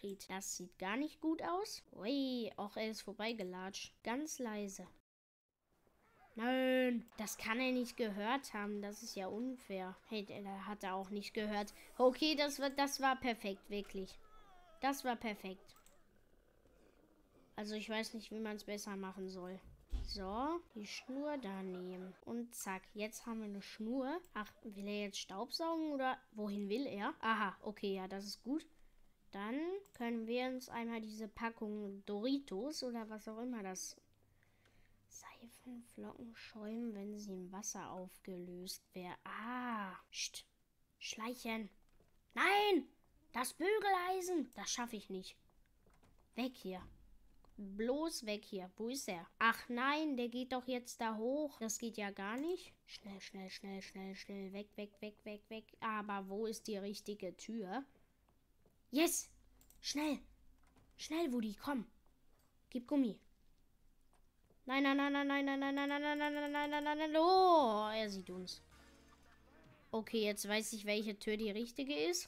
shit. Das sieht gar nicht gut aus. Ui, auch er ist vorbeigelatscht. Ganz leise. Nein, das kann er nicht gehört haben. Das ist ja unfair. Hey, der hat er auch nicht gehört. Okay, das war perfekt, wirklich. Das war perfekt. Also ich weiß nicht, wie man es besser machen soll. So, die Schnur da nehmen. Und zack, jetzt haben wir eine Schnur. Ach, will er jetzt Staubsaugen oder wohin will er? Aha, okay, ja, das ist gut. Dann können wir uns einmal diese Packung Doritos oder was auch immer das... Seifenflocken schäumen, wenn sie im Wasser aufgelöst wären. Ah, schleichen. Nein, das Bügeleisen. Das schaffe ich nicht. Weg hier. Bloß weg hier. Wo ist er? Ach nein, der geht doch jetzt da hoch. Das geht ja gar nicht. Schnell, schnell, schnell, schnell, schnell. Weg, weg, weg, weg, weg. Aber wo ist die richtige Tür? Yes! Schnell! Schnell, Woody, komm. Gib Gummi. Nein, nein, nein, nein, nein, nein, nein, nein, nein, nein, nein, nein, nein, nein, nein. Oh, er sieht uns. Okay, jetzt weiß ich, welche Tür die richtige ist.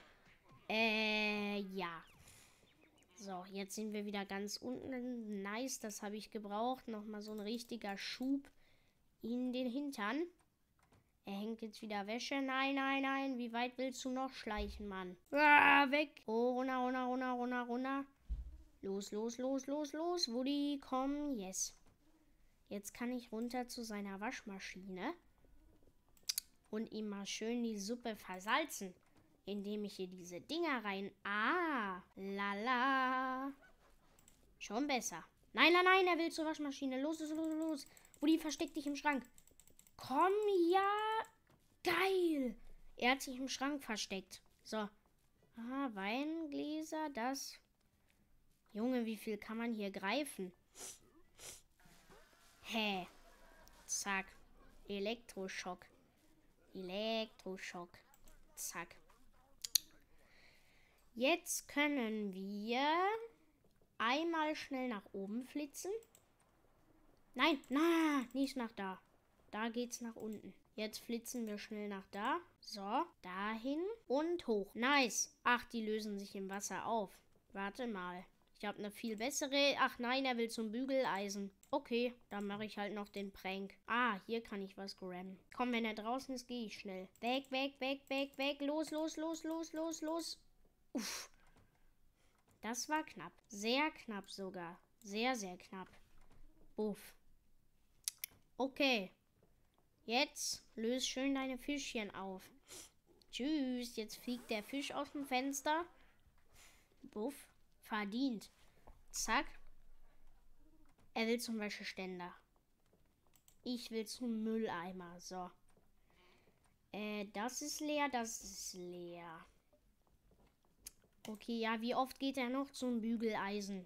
Ja. So, jetzt sind wir wieder ganz unten. Nice, das habe ich gebraucht. Nochmal so ein richtiger Schub in den Hintern. Er hängt jetzt wieder Wäsche. Nein, nein, nein. Wie weit willst du noch schleichen, Mann? Ah, weg. Oh, runter, runter, runter, runter, runter. Los, los, los, los, los. Woody, komm. Yes. Jetzt kann ich runter zu seiner Waschmaschine und ihm mal schön die Suppe versalzen, indem ich hier diese Dinger rein... Ah, lala. Schon besser. Nein, nein, nein, er will zur Waschmaschine. Los, los, los, los. Woody, versteck dich im Schrank. Komm, ja. Geil. Er hat sich im Schrank versteckt. So. Ah, Weingläser, das... Junge, wie viel kann man hier greifen? Hä? Zack. Elektroschock. Elektroschock. Zack. Jetzt können wir einmal schnell nach oben flitzen. Nein, na, nicht nach da. Da geht's nach unten. Jetzt flitzen wir schnell nach da. So, dahin und hoch. Nice. Ach, die lösen sich im Wasser auf. Warte mal. Ich habe eine viel bessere. Ach nein, er will zum Bügeleisen. Okay, dann mache ich halt noch den Prank. Ah, hier kann ich was grabben. Komm, wenn er draußen ist, gehe ich schnell. Weg, weg, weg, weg, weg. Los, los, los, los, los, los. Uff. Das war knapp. Sehr knapp sogar. Sehr, sehr knapp. Uff. Okay. Jetzt löse schön deine Fischchen auf. Tschüss. Jetzt fliegt der Fisch aus dem Fenster. Buff. Verdient. Zack. Er will zum Wäscheständer. Ich will zum Mülleimer. So. Das ist leer, das ist leer. Okay, ja, wie oft geht er noch zum Bügeleisen?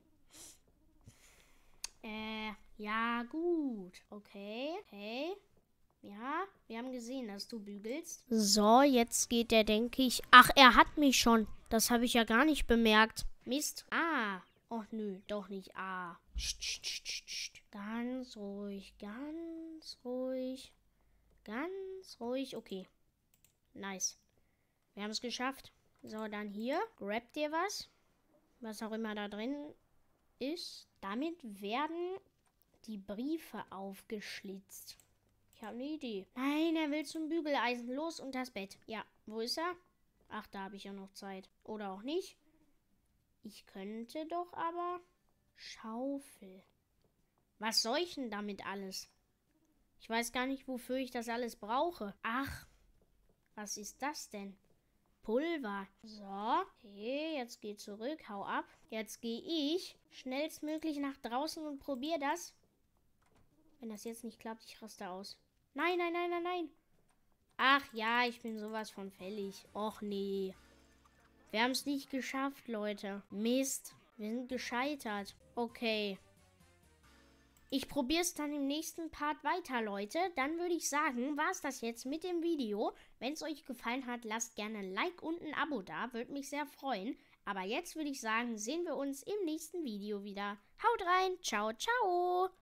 Ja, gut. Okay, okay. Ja, wir haben gesehen, dass du bügelst. So, jetzt geht er, denke ich. Ach, er hat mich schon. Das habe ich ja gar nicht bemerkt. Mist. Ah. Och nö, doch nicht. Ah. Ganz ruhig, ganz ruhig. Ganz ruhig. Okay. Nice. Wir haben es geschafft. So, dann hier. Grab dir was. Was auch immer da drin ist. Damit werden die Briefe aufgeschlitzt. Ich habe eine Idee. Nein, er will zum Bügeleisen. Los, unters Bett. Ja, wo ist er? Ach, da habe ich ja noch Zeit. Oder auch nicht. Ich könnte doch aber... Schaufel. Was soll ich denn damit alles? Ich weiß gar nicht, wofür ich das alles brauche. Ach, was ist das denn? Pulver. So, okay, jetzt geh zurück, hau ab. Jetzt gehe ich schnellstmöglich nach draußen und probiere das. Wenn das jetzt nicht klappt, ich raste aus. Nein, nein, nein, nein, nein. Ach ja, ich bin sowas von fällig. Och nee. Wir haben es nicht geschafft, Leute. Mist. Wir sind gescheitert. Okay. Ich probiere es dann im nächsten Part weiter, Leute. Dann würde ich sagen, war es das jetzt mit dem Video. Wenn es euch gefallen hat, lasst gerne ein Like und ein Abo da. Würde mich sehr freuen. Aber jetzt würde ich sagen, sehen wir uns im nächsten Video wieder. Haut rein. Ciao, ciao.